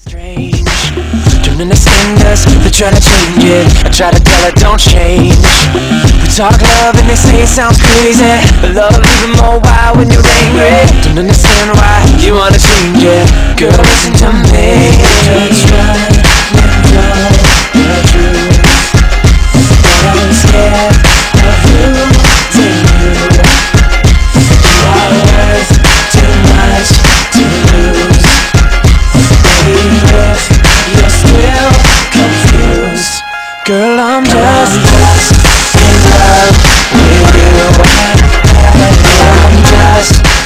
Strange, don't understand us, they're trying to change it. I try to tell her don't change. We talk love and they say it sounds crazy, but love even more wild when you're angry. Don't understand why you wanna change it. Girl, listen to me. Just run and know the truth, but I'm scared of losing you. You are worth too much to lose. You're still confused. Girl, I'm just in love with you. I'm just